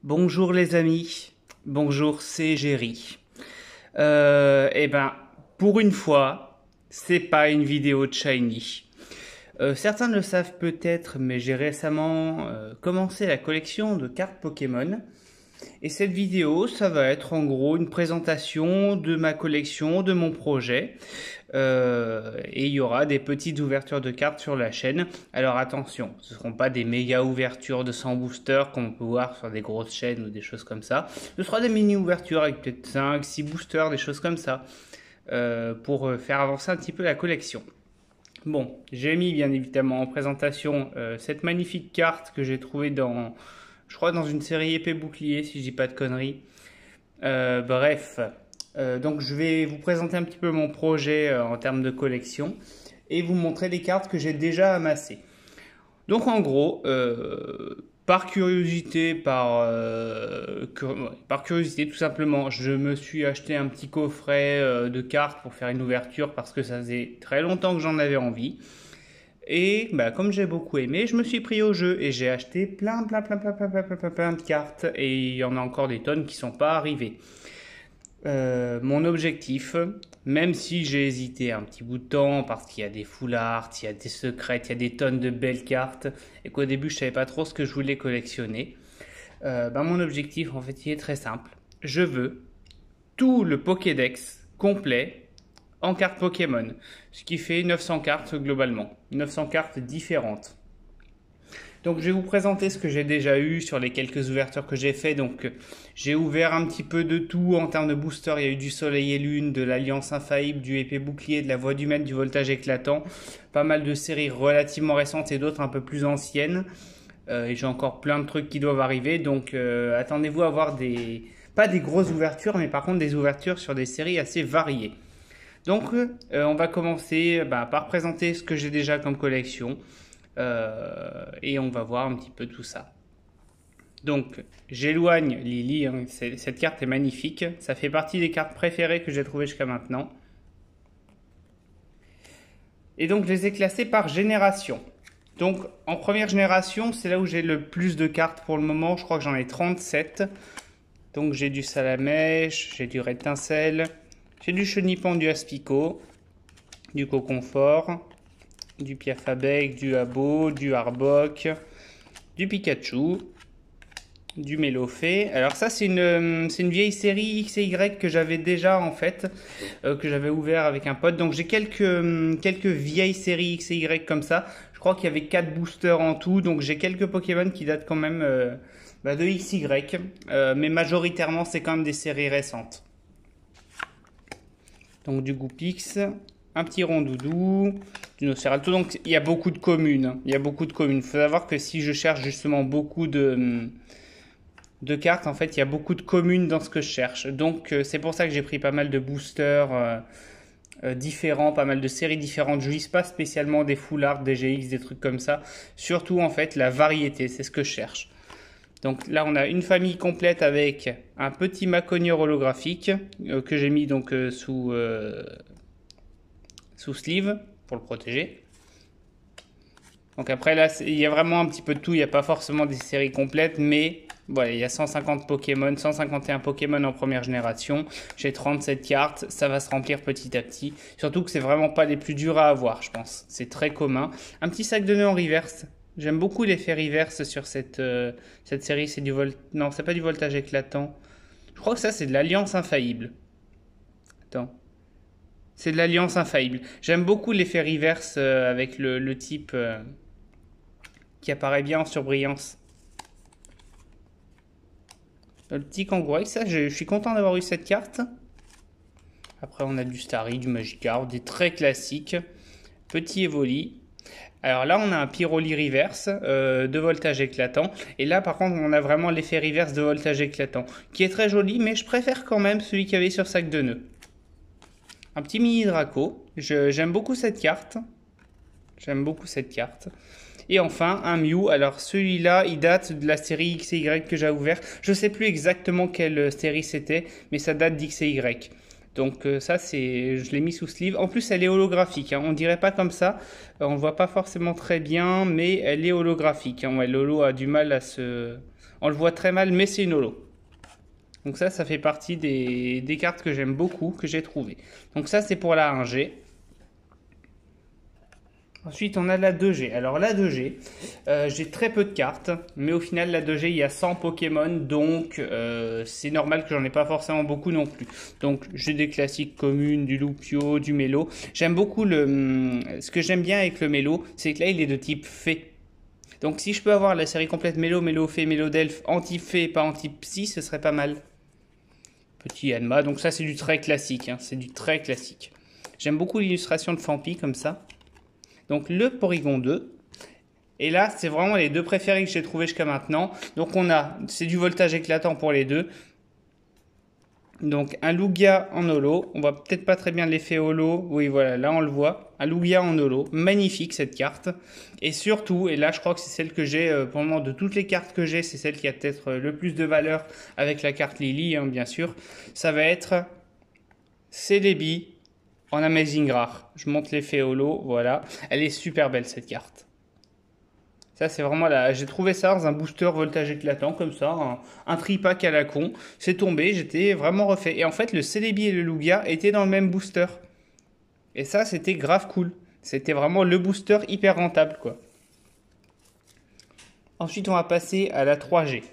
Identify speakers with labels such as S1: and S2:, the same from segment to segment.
S1: Bonjour les amis, bonjour c'est Géry. Pour une fois, c'est pas une vidéo de Shiny. Certains ne le savent peut-être, mais j'ai récemment commencé la collection de cartes Pokémon. Et cette vidéo, ça va être en gros une présentation de ma collection, de mon projet. Et il y aura des petites ouvertures de cartes sur la chaîne. Alors attention, ce ne seront pas des méga ouvertures de 100 boosters comme on peut voir sur des grosses chaînes ou des choses comme ça. Ce sera des mini ouvertures avec peut-être 5, 6 boosters, des choses comme ça. Pour faire avancer un petit peu la collection. Bon, j'ai mis bien évidemment en présentation cette magnifique carte que j'ai trouvée dans, je crois, dans une série épée bouclier, si je dis pas de conneries. Donc je vais vous présenter un petit peu mon projet en termes de collection et vous montrer les cartes que j'ai déjà amassées. Donc en gros, par curiosité, par curiosité tout simplement, je me suis acheté un petit coffret de cartes pour faire une ouverture parce que ça faisait très longtemps que j'en avais envie. Et comme j'ai beaucoup aimé, je me suis pris au jeu et j'ai acheté plein de cartes et il y en a encore des tonnes qui sont pas arrivées. Mon objectif, même si j'ai hésité un petit bout de temps parce qu'il y a des full art, il y a des secrets, il y a des tonnes de belles cartes et qu'au début je savais pas trop ce que je voulais collectionner, mon objectif en fait il est très simple. Je veux tout le Pokédex complet en cartes Pokémon, ce qui fait 900 cartes globalement, 900 cartes différentes. Donc je vais vous présenter ce que j'ai déjà eu sur les quelques ouvertures que j'ai fait. Donc j'ai ouvert un petit peu de tout en termes de booster. Il y a eu du Soleil et Lune, de l'Alliance Infaillible, du Épée Bouclier, de la Voix du Maître, du Voltage Éclatant. Pas mal de séries relativement récentes et d'autres un peu plus anciennes. Et j'ai encore plein de trucs qui doivent arriver. Donc attendez-vous à avoir pas des grosses ouvertures, mais par contre des ouvertures sur des séries assez variées. Donc on va commencer par présenter ce que j'ai déjà comme collection. Et on va voir un petit peu tout ça. Donc j'éloigne Lily, hein. Cette carte est magnifique, ça fait partie des cartes préférées que j'ai trouvées jusqu'à maintenant. Et donc je les ai classées par génération. Donc en première génération, c'est là où j'ai le plus de cartes pour le moment, je crois que j'en ai 37. Donc j'ai du Salamèche, j'ai du Rétincelle, j'ai du Chenipan, du Aspico, du Coconfort, du Piafabec, du Abo, du Arbok, du Pikachu, du Mélofée. Alors ça c'est une vieille série X et Y que j'avais déjà en fait, que j'avais ouvert avec un pote. Donc j'ai quelques vieilles séries X et Y comme ça. Je crois qu'il y avait 4 boosters en tout, donc j'ai quelques Pokémon qui datent quand même de XY, mais majoritairement c'est quand même des séries récentes. Donc du Goupix, un petit Rondoudou, du Nosferatu. Donc il y a beaucoup de communes. Il y a beaucoup de communes. Il faut savoir que si je cherche justement beaucoup de cartes, en fait, il y a beaucoup de communes dans ce que je cherche. Donc c'est pour ça que j'ai pris pas mal de boosters différents, pas mal de séries différentes. Je vise pas spécialement des full art, des GX, des trucs comme ça. Surtout en fait la variété, c'est ce que je cherche. Donc là, on a une famille complète avec un petit Maconier holographique que j'ai mis donc sous sleeve pour le protéger. Donc après là, il y a vraiment un petit peu de tout. Il n'y a pas forcément des séries complètes, mais voilà, il y a 150 Pokémon, 151 Pokémon en première génération. J'ai 37 cartes, ça va se remplir petit à petit. Surtout que c'est vraiment pas les plus durs à avoir, je pense. C'est très commun. Un petit sac de nœuds en reverse. J'aime beaucoup l'effet reverse sur cette série. C'est non, c'est pas du voltage éclatant. Je crois que ça, c'est de l'Alliance Infaillible. Attends. C'est de l'Alliance Infaillible. J'aime beaucoup l'effet reverse avec le type qui apparaît bien en surbrillance. Le petit Kangourex, ça, je suis content d'avoir eu cette carte. Après, on a du Starry, du Magikarp, des très classiques. Petit Evoli. Alors là, on a un Pyroli reverse de voltage éclatant. Et là, par contre, on a vraiment l'effet reverse de voltage éclatant, qui est très joli, mais je préfère quand même celui qu'il y avait sur sac de nœuds. Un petit mini Draco. J'aime beaucoup cette carte. J'aime beaucoup cette carte. Et enfin, un Mew. Alors celui-là, il date de la série X et Y que j'ai ouvert. Je ne sais plus exactement quelle série c'était, mais ça date d'X et Y. Donc ça, je l'ai mis sous sleeve. En plus, elle est holographique, hein. On dirait pas comme ça. On ne voit pas forcément très bien, mais elle est holographique, hein. Ouais, l'holo a du mal à se... On le voit très mal, mais c'est une holo. Donc ça fait partie des cartes que j'aime beaucoup, que j'ai trouvées. Donc ça, c'est pour la 1G. Ensuite, on a la 2G. Alors la 2G, j'ai très peu de cartes, mais au final, la 2G, il y a 100 Pokémon, donc c'est normal que j'en ai pas forcément beaucoup non plus. Donc j'ai des classiques communes, du Lupio, du Mélo. J'aime beaucoup ce que j'aime bien avec le Mélo, c'est que là, il est de type Fée. Donc si je peux avoir la série complète Mélo, Mélo Fée, Mélo Delphes, anti-Fée, pas anti-Psy, ce serait pas mal. Petit Anma, donc ça c'est du très classique, hein. C'est du très classique. J'aime beaucoup l'illustration de Fampi comme ça. Donc le Porygon 2. Et là, c'est vraiment les deux préférés que j'ai trouvés jusqu'à maintenant. Donc c'est du voltage éclatant pour les deux. Donc un Lugia en holo. On voit peut-être pas très bien l'effet holo. Oui, voilà, là on le voit. Un Lugia en holo. Magnifique cette carte. Et surtout, et là je crois que c'est celle que j'ai, pour le moment de toutes les cartes que j'ai, c'est celle qui a peut-être le plus de valeur avec la carte Lily, hein, bien sûr. Ça va être Celebi en Amazing Rare. Je monte l'effet holo, voilà. Elle est super belle cette carte. Ça c'est vraiment là. J'ai trouvé ça dans un booster voltage éclatant comme ça, un tripack à la con. C'est tombé, j'étais vraiment refait. Et en fait le Celebi et le Lugia étaient dans le même booster. Et ça c'était grave cool. C'était vraiment le booster hyper rentable quoi. Ensuite on va passer à la 3G.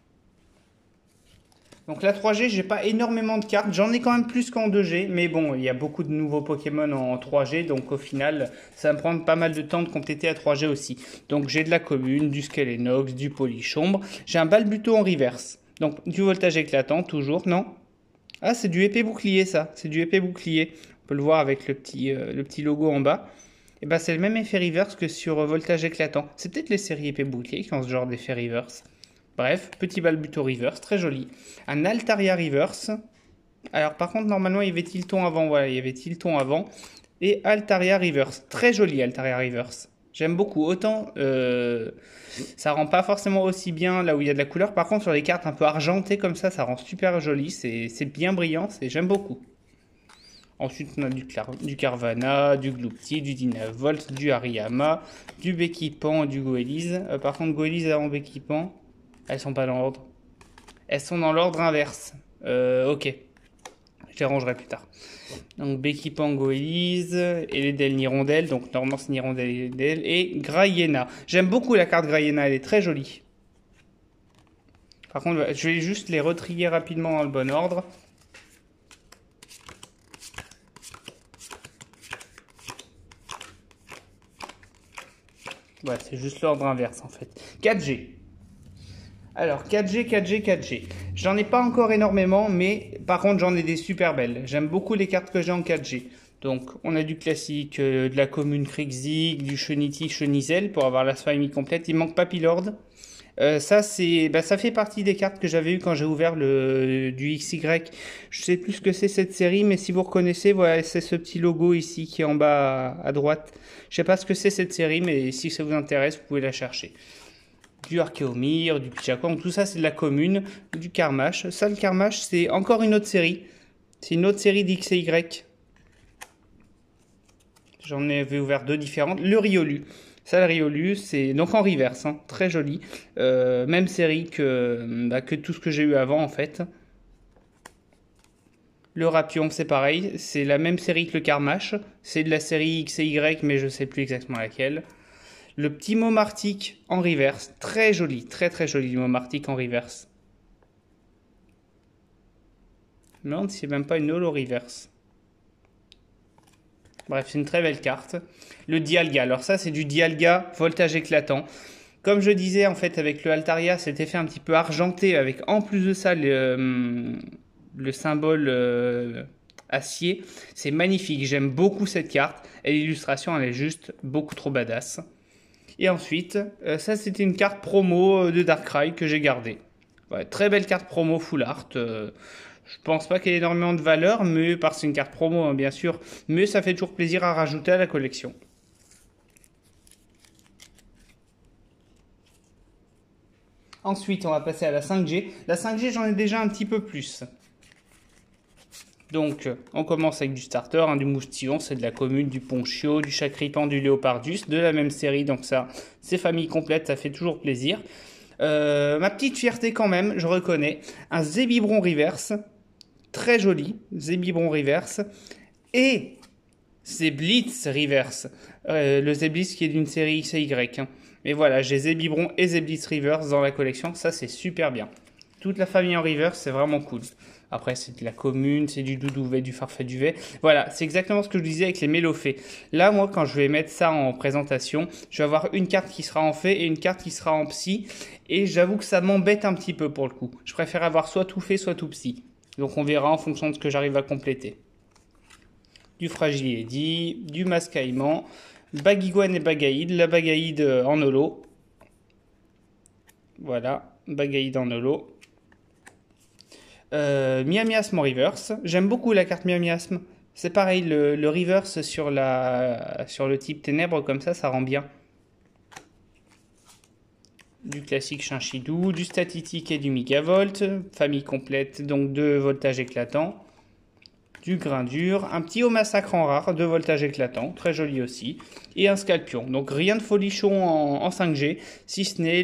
S1: Donc la 3G, j'ai pas énormément de cartes, j'en ai quand même plus qu'en 2G, mais bon, il y a beaucoup de nouveaux Pokémon en 3G, donc au final, ça va me prendre pas mal de temps de compléter la 3G aussi. Donc j'ai de la commune, du Skelenox, du Polichombre, j'ai un Balbuto en reverse, donc du voltage éclatant toujours, non? Ah, c'est du épée bouclier ça, c'est du épée bouclier, on peut le voir avec le petit logo en bas. Et ben c'est le même effet reverse que sur voltage éclatant, c'est peut-être les séries épée bouclier qui ont ce genre d'effet reverse. Bref, petit Balbuto reverse, très joli. Un Altaria reverse. Alors par contre, normalement, il y avait Tilton avant. Voilà, il y avait Tilton avant. Et Altaria reverse. Très joli Altaria reverse. J'aime beaucoup. Autant, ça rend pas forcément aussi bien là où il y a de la couleur. Par contre, sur les cartes un peu argentées comme ça rend super joli. C'est bien brillant. J'aime beaucoup. Ensuite, on a du Carvana, du Gloopty, du Dynavolt, du Hariyama, du Bekipan, du Goélise. Par contre, Goélise avant Bekipan, elles sont pas dans l'ordre. Elles sont dans l'ordre inverse. Ok. Je les rangerai plus tard. Donc Bekipan, Goélise, Eledel, Nirondelle. Donc normalement c'est Nirondelle, Eledel. Et Grayena. J'aime beaucoup la carte Grayena, elle est très jolie. Par contre, je vais juste les retrier rapidement dans le bon ordre. Voilà, c'est juste l'ordre inverse en fait. 4G. Alors 4G, 4G, 4G. J'en ai pas encore énormément, mais par contre j'en ai des super belles. J'aime beaucoup les cartes que j'ai en 4G. Donc on a du classique, de la commune Krixig, du Cheniti, Chenizel pour avoir la famille complète. Il manque Papillord. Ça fait partie des cartes que j'avais eu quand j'ai ouvert du XY. Je sais plus ce que c'est cette série, mais si vous reconnaissez, voilà, c'est ce petit logo ici qui est en bas à droite. Je sais pas ce que c'est cette série, mais si ça vous intéresse, vous pouvez la chercher. Du Archeomir, du Pichacon, tout ça c'est de la commune, du Karmash. Ça, le Karmash, c'est encore une autre série. C'est une autre série d'XY. J'en avais ouvert deux différentes. Le Riolu. Ça, le Riolu, c'est donc en reverse, hein, très joli. Même série que tout ce que j'ai eu avant, en fait. Le Rapion, c'est pareil. C'est la même série que le Karmash. C'est de la série XY, mais je sais plus exactement laquelle. Le petit Momartic en reverse. Très joli, très très joli, le Momartic en reverse. Je me demande si c'est même pas une holo reverse. Bref, c'est une très belle carte. Le Dialga. Alors ça, c'est du Dialga voltage éclatant. Comme je disais, en fait, avec le Altaria, cet effet un petit peu argenté, avec en plus de ça le symbole acier. C'est magnifique. J'aime beaucoup cette carte. Et l'illustration, elle est juste beaucoup trop badass. Et ensuite, ça, c'était une carte promo de Darkrai que j'ai gardée. Ouais, très belle carte promo full art. Je pense pas qu'elle ait énormément de valeur, mais parce que c'est une carte promo, hein, bien sûr. Mais ça fait toujours plaisir à rajouter à la collection. Ensuite, on va passer à la 5G. La 5G, j'en ai déjà un petit peu plus. Donc, on commence avec du starter, du moustillon, c'est de la commune, du ponchio, du chacripan, du léopardus, de la même série. Donc ça, c'est famille complète, ça fait toujours plaisir. Ma petite fierté quand même, je reconnais, un Zébibron reverse, très joli, Zébibron reverse, et Zéblitz reverse, le Zéblitz qui est d'une série XY. Mais voilà, j'ai Zébibron et Zéblitz reverse dans la collection, ça c'est super bien. Toute la famille en reverse, c'est vraiment cool. Après, c'est de la commune, c'est du doudouvet, du farfaduvet. Voilà, c'est exactement ce que je disais avec les mélophées. Là, moi, quand je vais mettre ça en présentation, je vais avoir une carte qui sera en fait et une carte qui sera en psy. Et j'avoue que ça m'embête un petit peu pour le coup. Je préfère avoir soit tout fait, soit tout psy. Donc on verra en fonction de ce que j'arrive à compléter. Du Fragile du Mascaïman, Baguiguane et Bagaïd. La Bagaïd en holo. Voilà, Bagaïd en holo. Miamiasme en reverse. J'aime beaucoup la carte Miamiasme. C'est pareil, le reverse sur le type ténèbres comme ça rend bien. Du classique Chinchidou, du statistique et du Migavolt. Famille complète, donc 2 voltages éclatants. Du grain dur, un petit haut massacre en rare, 2 voltages éclatants, très joli aussi. Et un Scalpion. Donc rien de folichon en 5G, si ce n'est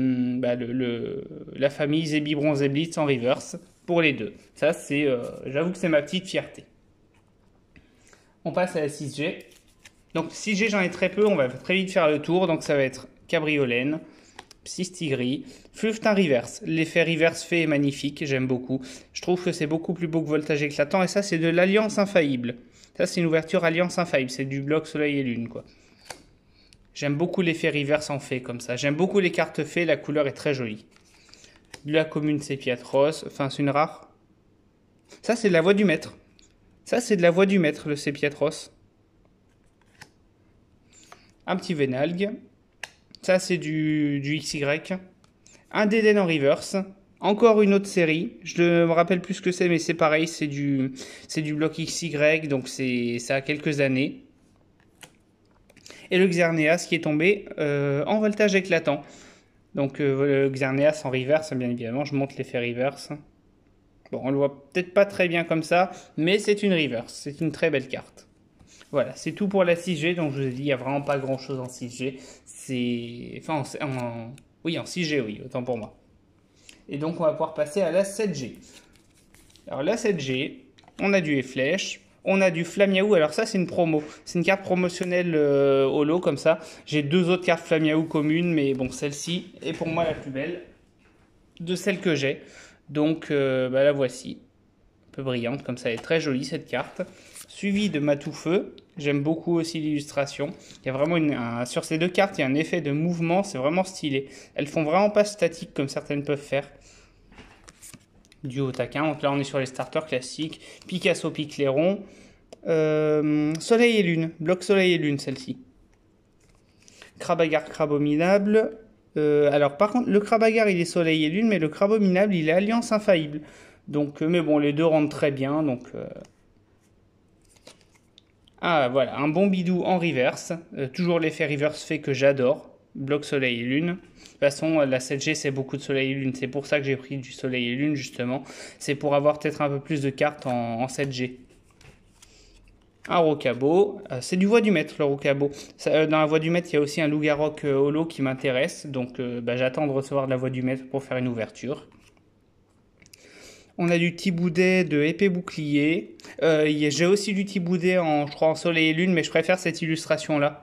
S1: la famille Zébibron Zéblitz en reverse. Pour les deux. Ça, c'est, j'avoue que c'est ma petite fierté. On passe à la 6G. Donc 6G, j'en ai très peu. On va très vite faire le tour. Donc ça va être Cabriolène, Psystigris, Fluftin Reverse. L'effet Reverse fait est magnifique. J'aime beaucoup. Je trouve que c'est beaucoup plus beau que Voltage Éclatant. Et ça, c'est de l'Alliance Infaillible. Ça, c'est une ouverture Alliance Infaillible. C'est du bloc Soleil et Lune, quoi. J'aime beaucoup l'effet Reverse en fait, comme ça. J'aime beaucoup les cartes fées. La couleur est très jolie. De la commune Sépiatros, enfin c'est une rare. Ça c'est de la voix du maître. Ça c'est de la voix du maître, le Sépiatros. Un petit Vénalgue. Ça c'est du XY. Un Dédène en reverse. Encore une autre série. Je ne me rappelle plus ce que c'est, mais c'est pareil, c'est du bloc XY, donc ça a quelques années. Et le Xerneas qui est tombé en voltage éclatant. Donc le Xerneas en reverse, bien évidemment, je monte l'effet reverse. Bon, on le voit peut-être pas très bien comme ça, mais c'est une reverse, c'est une très belle carte. Voilà, c'est tout pour la 6G, donc je vous ai dit, il n'y a vraiment pas grand-chose en 6G. Oui, en 6G, oui, autant pour moi. Et donc on va pouvoir passer à la 7G. Alors la 7G, on a du Efflèche. On a du Flamiaou, alors ça c'est une promo, c'est une carte promotionnelle holo comme ça. J'ai 2 autres cartes Flamiaou communes, mais bon celle-ci est pour moi la plus belle de celle que j'ai. Donc la voici, un peu brillante comme ça, elle est très jolie cette carte. Suivi de Matoufeu, j'aime beaucoup aussi l'illustration. Il y a vraiment sur ces 2 cartes, il y a un effet de mouvement, c'est vraiment stylé. Elles font vraiment pas statique comme certaines peuvent faire. Duo taquin, donc là on est sur les starters classiques, Picasso Picléron, Soleil et Lune, bloc Soleil et Lune celle-ci. Crabagar Crabominable, alors par contre le Crabagar il est Soleil et Lune, mais le Crabominable il est Alliance Infaillible. Donc, mais bon les deux rentrent très bien, donc... Ah voilà, un bon bidou en reverse, toujours l'effet reverse fait que j'adore, bloc Soleil et Lune. De toute façon, la 7G, c'est beaucoup de Soleil et Lune. C'est pour ça que j'ai pris du Soleil et Lune, justement. C'est pour avoir peut-être un peu plus de cartes en 7G. Un Rocabo. C'est du Voix du Maître, le Rocabo. Dans la Voix du Maître, il y a aussi un Loup-Garroc holo qui m'intéresse. Donc, j'attends de recevoir de la Voix du Maître pour faire une ouverture. On a du Thiboudet de épée bouclier. J'ai aussi du Thiboudet, je crois, en Soleil et Lune, mais je préfère cette illustration-là.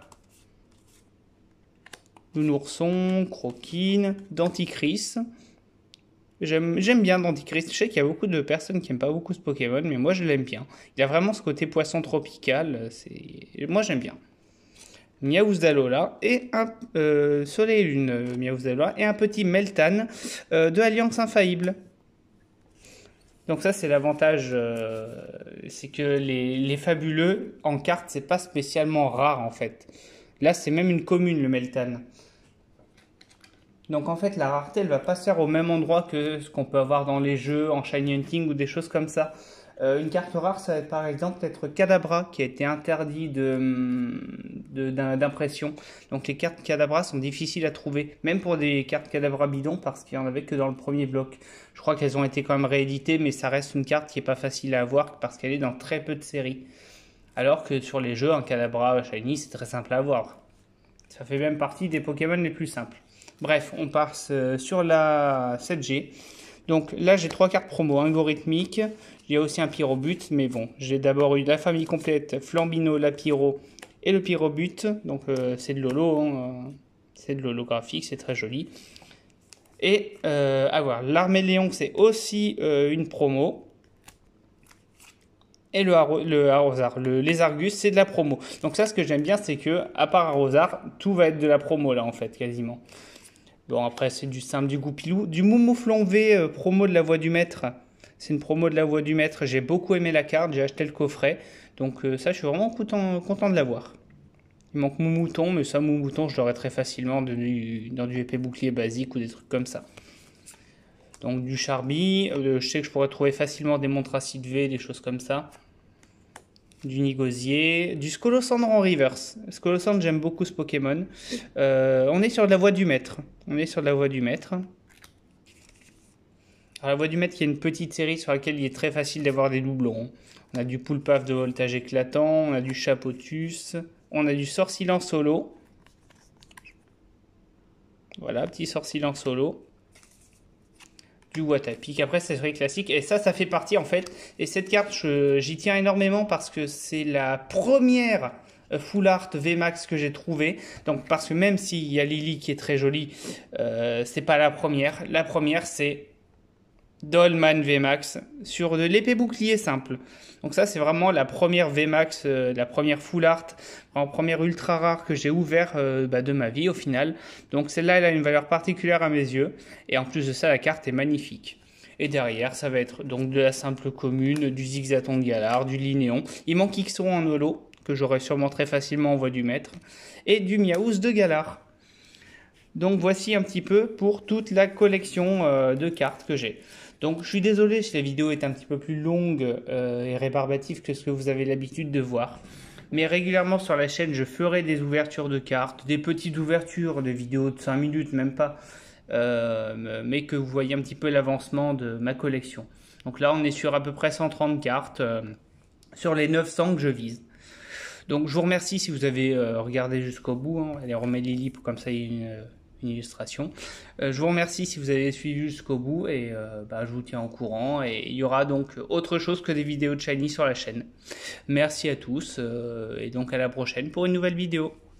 S1: Nounourson, Croquine, Denticris. J'aime bien Denticris. Je sais qu'il y a beaucoup de personnes qui n'aiment pas beaucoup ce Pokémon, mais moi je l'aime bien. Il a vraiment ce côté poisson tropical. Moi j'aime bien. Miaouzdalola et un Soleil et Lune Miaouzdalola et un petit Meltan de Alliance Infaillible. Donc ça c'est l'avantage, c'est que les fabuleux en carte c'est pas spécialement rare en fait. Là c'est même une commune le Meltan. Donc en fait la rareté elle va pas se faire au même endroit que ce qu'on peut avoir dans les jeux en Shiny Hunting ou des choses comme ça. Une carte rare ça va être par exemple être Kadabra qui a été interdit d'impression. Donc les cartes Kadabra sont difficiles à trouver, même pour des cartes Kadabra bidon, parce qu'il n'y en avait que dans le premier bloc. Je crois qu'elles ont été quand même rééditées, mais ça reste une carte qui n'est pas facile à avoir, parce qu'elle est dans très peu de séries. Alors que sur les jeux, un Kadabra Shiny, c'est très simple à avoir. Ça fait même partie des Pokémon les plus simples. Bref, on passe sur la 7G. Donc là, j'ai 3 cartes promo, un Gorithmique, il y a aussi un Pyrobut, mais bon, j'ai d'abord eu la famille complète, Flambino, la Pyro et le Pyrobut. Donc c'est de l'holo, hein, c'est de l'holographique, c'est très joli. Et à voir, l'Arméléon, c'est aussi une promo. Et le Arrosar, les Argus, c'est de la promo. Donc ça, ce que j'aime bien, c'est que, à part Arrosar, tout va être de la promo, là, en fait, quasiment. Bon, après, c'est du simple, du goupilou. Du Moumouflon V, promo de la Voix du Maître. C'est une promo de la Voix du Maître. J'ai beaucoup aimé la carte, j'ai acheté le coffret. Donc ça, je suis vraiment content de l'avoir. Il manque Moumouton, mais ça, Moumouton, je l'aurais très facilement dans du épée bouclier basique ou des trucs comme ça. Donc du Charby, je sais que je pourrais trouver facilement des Montracid V, des choses comme ça. Du Nigosier, du Skolosandre en reverse. Skolosandre, j'aime beaucoup ce Pokémon. On est sur de la Voix du Maître. On est sur de la Voix du Maître. Alors, la Voix du Maître, il y a une petite série sur laquelle il est très facile d'avoir des doublons. On a du Poulpaf de voltage éclatant, on a du Chapotus, on a du Sorcilan solo. Voilà, petit Sorcilan solo. Du Watapic. Après, c'est vrai classique. Et ça fait partie, en fait. Et cette carte, j'y tiens énormément parce que c'est la première Full Art VMAX que j'ai trouvée. Donc, parce que même s'il y a Lily qui est très jolie, c'est pas la première. La première, c'est Dolman VMAX sur de l'épée bouclier simple. Donc ça, c'est vraiment la première VMAX, la première Full Art, en première ultra rare que j'ai ouvert de ma vie au final. Donc celle-là, elle a une valeur particulière à mes yeux. Et en plus de ça, la carte est magnifique. Et derrière, ça va être donc de la simple commune, du Zigzaton de Galar, du Linéon. Il manque Ixon en holo, que j'aurais sûrement très facilement en Voix du Maître. Et du Miaouz de Galar. Donc voici un petit peu pour toute la collection de cartes que j'ai. Donc je suis désolé si la vidéo est un petit peu plus longue et rébarbative que ce que vous avez l'habitude de voir. Mais régulièrement sur la chaîne, je ferai des ouvertures de cartes, des petites ouvertures, des vidéos de 5 minutes, même pas. Mais que vous voyez un petit peu l'avancement de ma collection. Donc là, on est sur à peu près 130 cartes sur les 900 que je vise. Donc je vous remercie si vous avez regardé jusqu'au bout. Hein. Allez, on remet Lily pour comme ça il y a une illustration. Je vous remercie si vous avez suivi jusqu'au bout et je vous tiens au courant. Et il y aura donc autre chose que des vidéos de Shiny sur la chaîne. Merci à tous et donc à la prochaine pour une nouvelle vidéo.